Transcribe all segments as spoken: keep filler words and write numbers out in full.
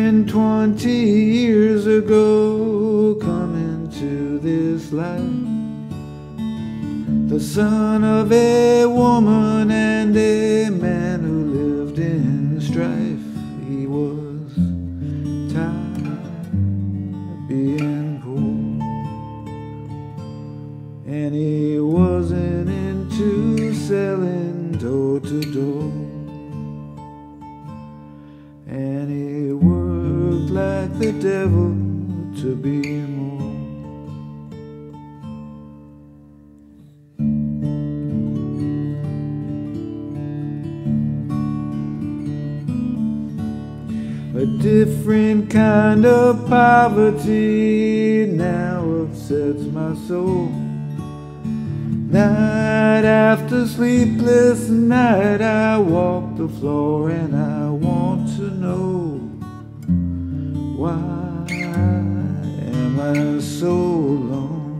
hundred twenty years ago, coming to this life, the son of a woman and a man who lived in strife. He was tired of being poor, and he wasn't into selling door to door, and he worked like the devil to be more. A different kind of poverty now upsets my soul. Night after sleepless night, I walk the floor and I want to know, why am I so alone?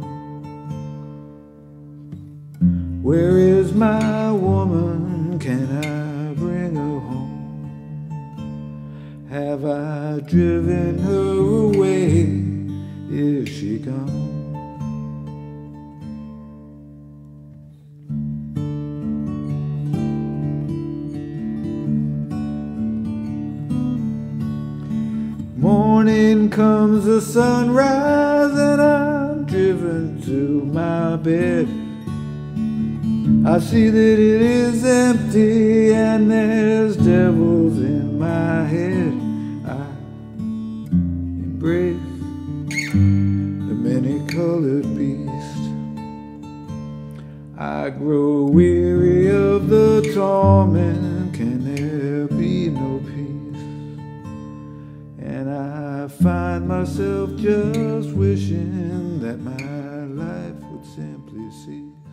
Where is my woman? Can I bring her home? Have I driven her away? Is she gone? Morning comes the sunrise and I'm driven to my bed. I see that it is empty and there's devils in my head. I embrace the many-colored beast. I grow weary of the torment. Can there be no peace? And I find myself just wishing that my life would simply cease.